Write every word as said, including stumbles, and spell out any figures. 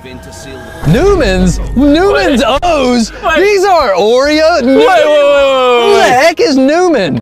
in to seal the... Newmans? Newmans-O's? These aren't Oreo. Wait, wait, wait, wait, Who the wait. heck is Newman?